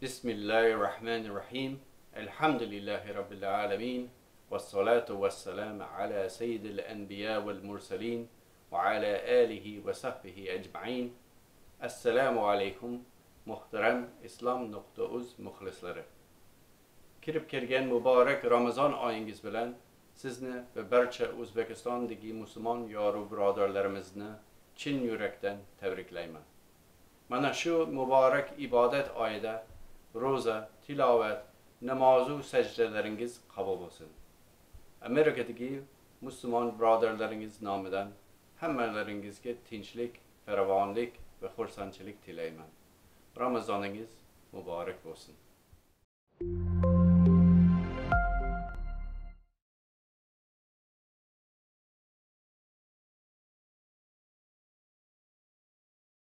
Bismillahirrahmanirrahim. Elhamdülillahi Rabbil alemin. Vessalatu vesselam ala seyyidil enbiya vel mursalin ve ala alihi ve sahbihi ecma'in. Esselamu aleykum muhterem islam.uz muxlislari. Kirib kelgan muborak Ramazon oyingiz bilan sizni va barcha O'zbekistondagi musulmon yoru birodarlarimizni chin yurakdan tabriklayman. Mana shu muborak ibodat oyida roza, tilovat, namozu sajdalaringiz qabul bo'lsin. Amerikadagi musulmon birodarlaringiz nomidan hammalaringizga tinchlik, farovonlik va xursandchilik tilayman. Ramazoningiz muborak bo'lsin.